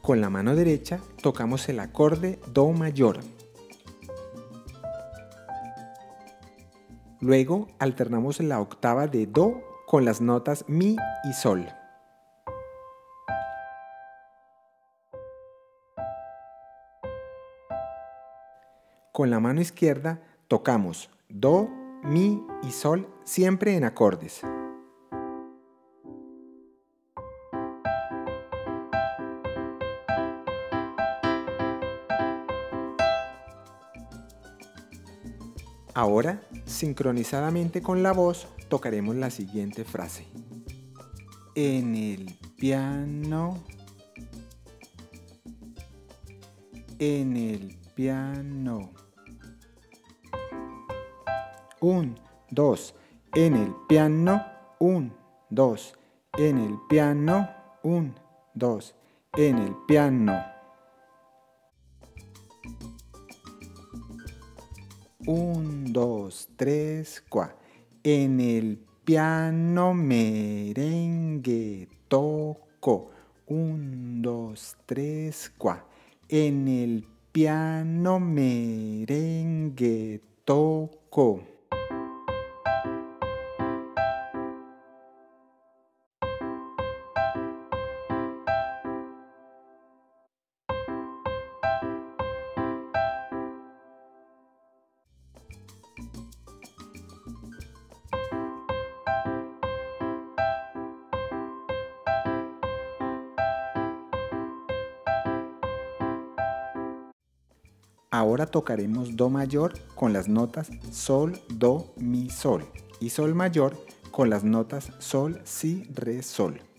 Con la mano derecha tocamos el acorde Do mayor. Luego alternamos la octava de Do con las notas Mi y Sol. Con la mano izquierda tocamos Do, Mi y Sol siempre en acordes. Ahora, sincronizadamente con la voz, tocaremos la siguiente frase. En el piano. En el piano. 1, 2, en el piano. 1, 2, en el piano. 1, 2, en el piano. 1, 2, 3, 4. En el piano merengue toco. 1, 2, 3, 4. En el piano merengue toco. Ahora tocaremos Do mayor con las notas Sol, Do, Mi, Sol y Sol mayor con las notas Sol, Si, Re, Sol.